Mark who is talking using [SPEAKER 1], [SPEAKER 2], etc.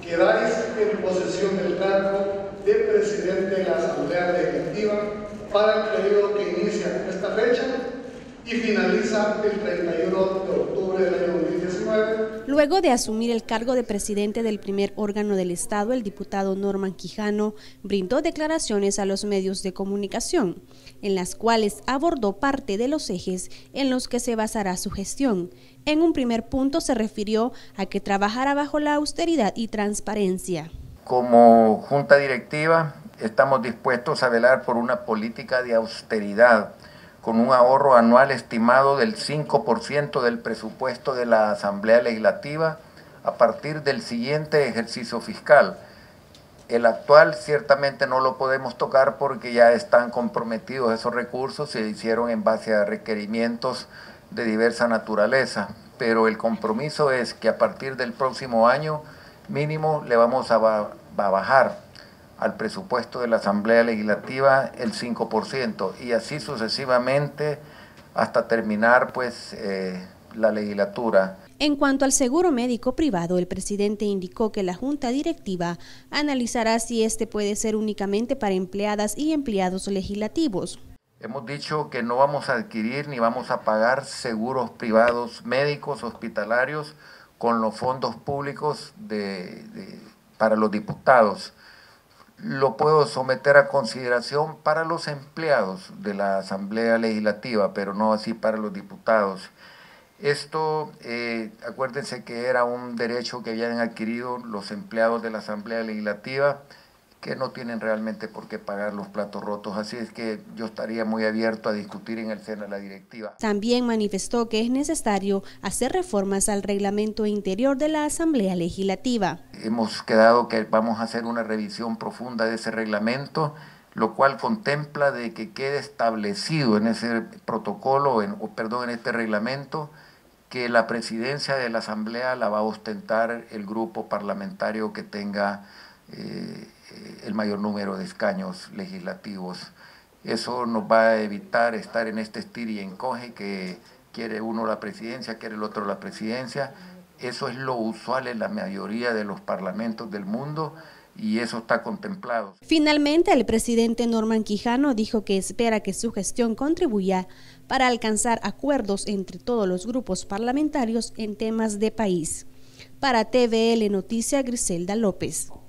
[SPEAKER 1] quedáis en posesión del cargo de presidente de la Asamblea Legislativa para el periodo que inicia con esta fecha y finaliza el 31 de octubre del año 2019.
[SPEAKER 2] Luego de asumir el cargo de presidente del primer órgano del Estado, el diputado Norman Quijano brindó declaraciones a los medios de comunicación, en las cuales abordó parte de los ejes en los que se basará su gestión. En un primer punto se refirió a que trabajará bajo la austeridad y transparencia.
[SPEAKER 3] Como Junta Directiva estamos dispuestos a velar por una política de austeridad, con un ahorro anual estimado del 5% del presupuesto de la Asamblea Legislativa a partir del siguiente ejercicio fiscal. El actual ciertamente no lo podemos tocar porque ya están comprometidos esos recursos, se hicieron en base a requerimientos de diversa naturaleza, pero el compromiso es que a partir del próximo año mínimo le vamos a bajar al presupuesto de la Asamblea Legislativa el 5% y así sucesivamente hasta terminar la legislatura.
[SPEAKER 2] En cuanto al seguro médico privado, el presidente indicó que la Junta Directiva analizará si este puede ser únicamente para empleadas y empleados legislativos.
[SPEAKER 3] Hemos dicho que no vamos a adquirir ni vamos a pagar seguros privados médicos hospitalarios con los fondos públicos para los diputados. Lo puedo someter a consideración para los empleados de la Asamblea Legislativa, pero no así para los diputados. Esto, acuérdense que era un derecho que habían adquirido los empleados de la Asamblea Legislativa, que no tienen realmente por qué pagar los platos rotos, así es que yo estaría muy abierto a discutir en el seno de la directiva.
[SPEAKER 2] También manifestó que es necesario hacer reformas al reglamento interior de la Asamblea Legislativa.
[SPEAKER 3] Hemos quedado que vamos a hacer una revisión profunda de ese reglamento, lo cual contempla de que quede establecido en ese protocolo, en este reglamento, que la presidencia de la Asamblea la va a ostentar el grupo parlamentario que tenga el mayor número de escaños legislativos. Eso nos va a evitar estar en este estir y encoge que quiere uno la presidencia, quiere el otro la presidencia. Eso es lo usual en la mayoría de los parlamentos del mundo y eso está contemplado.
[SPEAKER 2] Finalmente, el presidente Norman Quijano dijo que espera que su gestión contribuya para alcanzar acuerdos entre todos los grupos parlamentarios en temas de país. Para TVL Noticias, Griselda López.